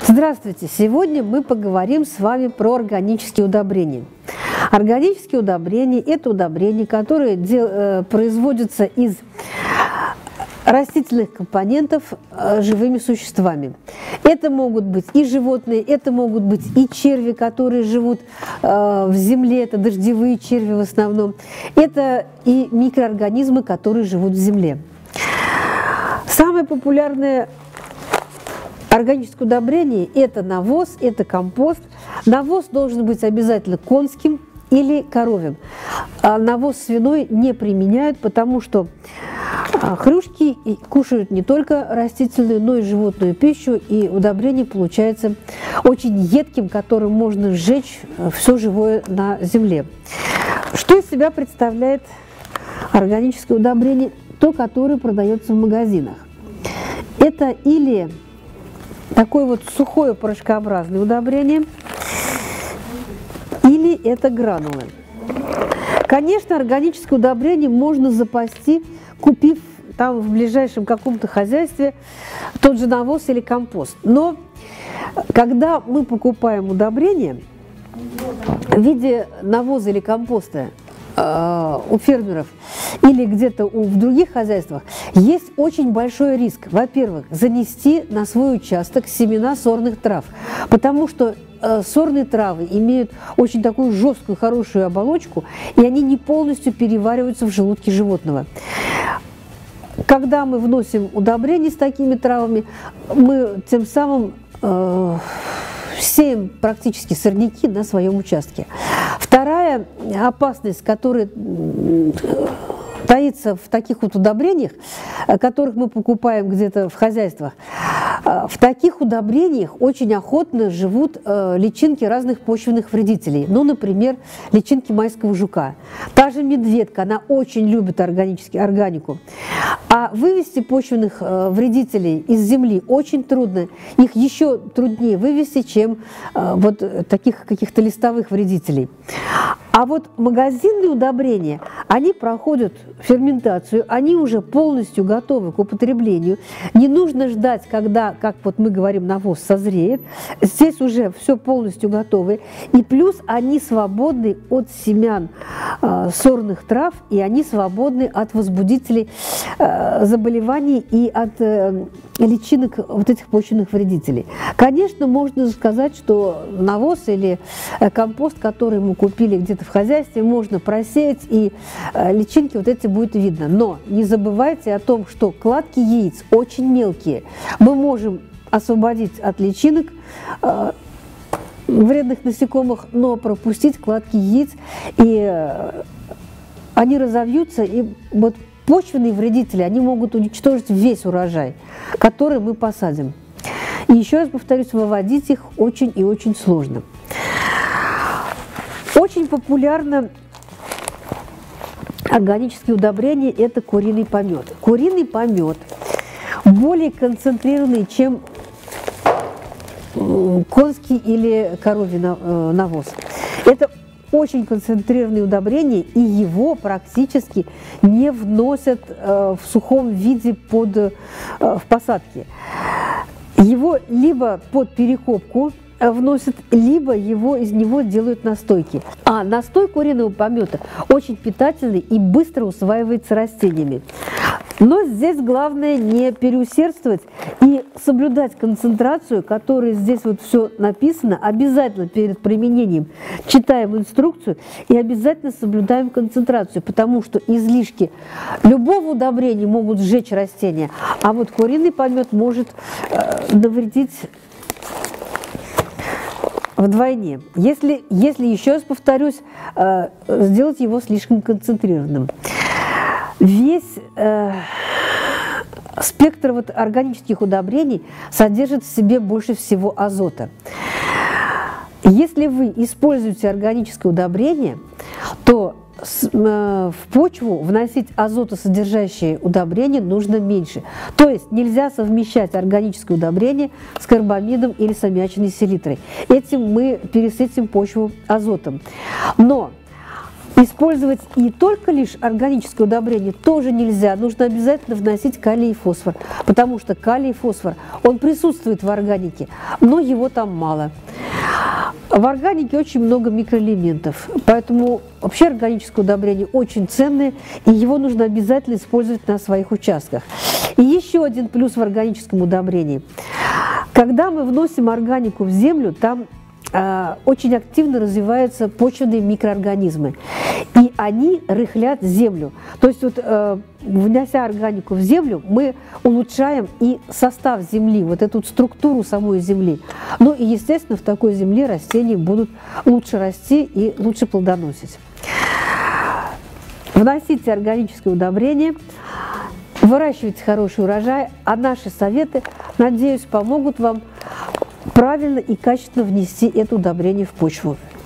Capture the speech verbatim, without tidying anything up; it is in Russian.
Здравствуйте! Сегодня мы поговорим с вами про органические удобрения. Органические удобрения – это удобрения, которые дел, э, производятся из растительных компонентов э, живыми существами. Это могут быть и животные, это могут быть и черви, которые живут э, в земле, это дождевые черви в основном. Это и микроорганизмы, которые живут в земле. Самое популярное органическое удобрение – это навоз, это компост. Навоз должен быть обязательно конским или коровьим. А навоз свиной не применяют, потому что хрюшки кушают не только растительную, но и животную пищу, и удобрение получается очень едким, которым можно сжечь все живое на земле. Что из себя представляет органическое удобрение? То, которое продается в магазинах. Это или такое вот сухое порошкообразное удобрение, или это гранулы. Конечно, органическое удобрение можно запасти, купив там в ближайшем каком-то хозяйстве тот же навоз или компост. Но когда мы покупаем удобрение в виде навоза или компоста э, у фермеров или где-то в других хозяйствах, есть очень большой риск, во-первых, занести на свой участок семена сорных трав, потому что э, сорные травы имеют очень такую жесткую, хорошую оболочку, и они не полностью перевариваются в желудке животного. Когда мы вносим удобрения с такими травами, мы тем самым э, сеем практически сорняки на своем участке. Вторая опасность, которая таится в таких вот удобрениях, которых мы покупаем где-то в хозяйствах, в таких удобрениях очень охотно живут личинки разных почвенных вредителей. Ну, например, личинки майского жука. Та же медведка, она очень любит органический, органику. А вывести почвенных вредителей из земли очень трудно. Их еще труднее вывести, чем вот таких каких-то листовых вредителей. А вот магазинные удобрения, они проходят ферментацию, они уже полностью готовы к употреблению. Не нужно ждать, когда, как вот мы говорим, навоз созреет. Здесь уже все полностью готовы. И плюс они свободны от семян э, сорных трав, и они свободны от возбудителей э, заболеваний и от э, личинок вот этих почвенных вредителей. Конечно, можно сказать, что навоз или э, компост, который мы купили где-то в хозяйстве, можно просеять, и э, личинки вот эти будет видно. Но не забывайте о том, что кладки яиц очень мелкие. Мы можем освободить от личинок э, вредных насекомых, но пропустить кладки яиц, и э, они разовьются, и вот почвенные вредители, они могут уничтожить весь урожай, который мы посадим. И еще раз повторюсь, выводить их очень и очень сложно. Очень популярно органические удобрения – это куриный помет. Куриный помет более концентрированный, чем конский или коровий навоз. Это очень концентрированное удобрение, и его практически не вносят в сухом виде под, в посадки. Его либо под перекопку вносят, либо его, из него делают настойки. А настой куриного помета очень питательный и быстро усваивается растениями. Но здесь главное не переусердствовать и соблюдать концентрацию, которая здесь вот все написано. Обязательно перед применением читаем инструкцию и обязательно соблюдаем концентрацию, потому что излишки любого удобрения могут сжечь растения, а вот куриный помет может э, навредить вдвойне, если, если, еще раз повторюсь, э, сделать его слишком концентрированным. Весь э, спектр вот органических удобрений содержит в себе больше всего азота. Если вы используете органическое удобрение, то с, э, в почву вносить азотосодержащие удобрения нужно меньше. То есть нельзя совмещать органическое удобрение с карбамидом или с аммиачной селитрой. Этим мы пересытим почву азотом. Но Использовать и только лишь органическое удобрение тоже нельзя. Нужно обязательно вносить калий и фосфор, потому что калий и фосфор, он присутствует в органике, но его там мало. В органике очень много микроэлементов, поэтому вообще органическое удобрение очень ценное, и его нужно обязательно использовать на своих участках. И еще один плюс в органическом удобрении. Когда мы вносим органику в землю, там э, очень активно развиваются почвенные микроорганизмы, и они рыхлят землю. То есть вот, э, внося органику в землю, мы улучшаем и состав земли, вот эту структуру самой земли. Ну и, естественно, в такой земле растения будут лучше расти и лучше плодоносить. Вносите органическое удобрение, выращивайте хороший урожай, а наши советы, надеюсь, помогут вам правильно и качественно внести это удобрение в почву.